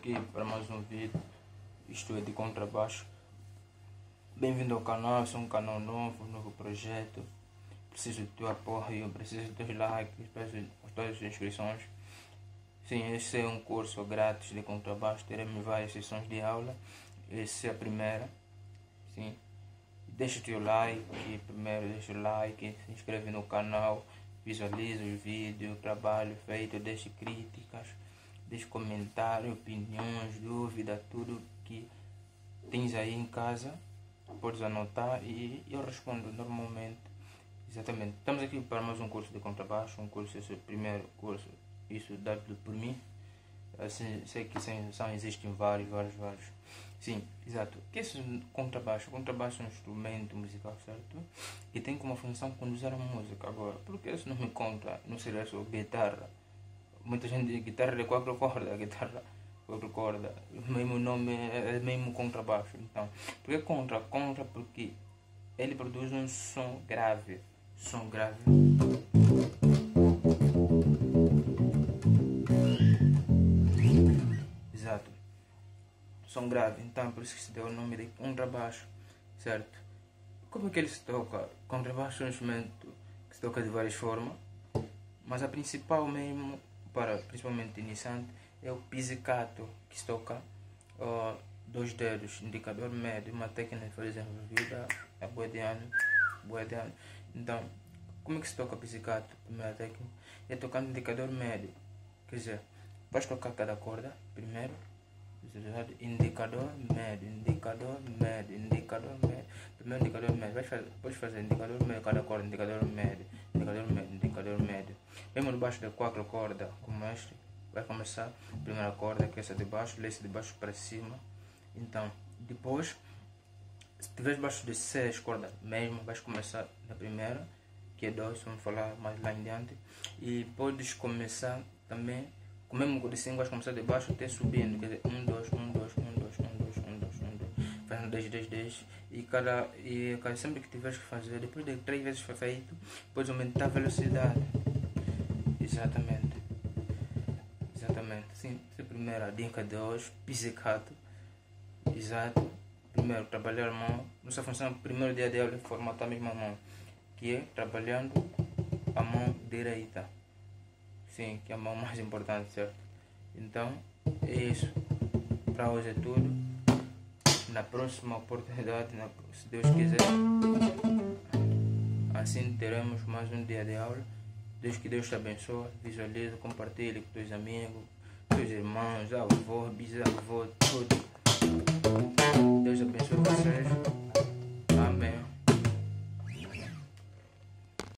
aqui para mais um vídeo. Isto é de contrabaixo. Bem-vindo ao canal, sou um canal novo projeto. Preciso do teu apoio, preciso dos teus likes, preciso das tuas inscrições. Sim, este é um curso grátis de contrabaixo, teremos várias sessões de aula. Essa é a primeira. Sim. Deixa o teu like, primeiro deixa o like, se inscreve no canal, visualiza os vídeos, trabalho feito, deixe críticas, deixe comentários, opiniões, dúvidas, tudo que tens aí em casa, podes anotar e eu respondo normalmente. Exatamente. Estamos aqui para mais um curso de contrabaixo, esse é o primeiro curso, isso dado por mim. Assim, sei que existem vários. Sim, exato. O que é esse contrabaixo? O contrabaixo é um instrumento musical, certo? E tem como função conduzir a música. Agora, por que isso não me conta? Não seria só guitarra? Muita gente diz guitarra de 4 cordas, guitarra 4 cordas. O mesmo nome é mesmo contrabaixo. Então, por que contra? Contra porque ele produz um som grave. Som grave. Exato. Som grave, então por isso que se deu o nome de contrabaixo, certo? Como é que ele se toca? Contrabaixo é um instrumento que se toca de várias formas, mas a principal mesmo, para principalmente iniciante, é o pizzicato, que se toca 2 dedos, indicador médio, uma técnica, por exemplo, vida, a boa de ano. Então, como é que se toca pizzicato? Primeira técnica é tocando indicador médio, quer dizer, vais tocar cada corda primeiro, indicador médio, primeiro indicador médio, podes fazer indicador médio cada corda, indicador médio. Mesmo debaixo de 4 cordas, como este, vai começar a primeira corda, que é essa de baixo, lê-se de baixo para cima. Então, depois, se tiver debaixo de 6 cordas mesmo, vais começar na primeira, que é 2, vamos falar mais lá em diante, e podes começar também com o mesmo de 5, vais começar de baixo até subindo, quer dizer, 1, 2, fazendo 10, e sempre que tiveres que fazer, depois de 3 vezes feito, podes aumentar a velocidade. Exatamente. Sim, essa é a primeira dica de hoje, pizzicato. Exato. Primeiro, trabalhar a mão. Nossa função, primeiro dia de aula, é formatar a mesma mão, que é trabalhando a mão direita. Sim, que é a mão mais importante, certo? Então, é isso. Para hoje é tudo. Na próxima oportunidade, se Deus quiser, assim teremos mais um dia de aula. Que Deus te abençoe, visualize, compartilhe com teus amigos, teus irmãos, avós, bisavós, tudo.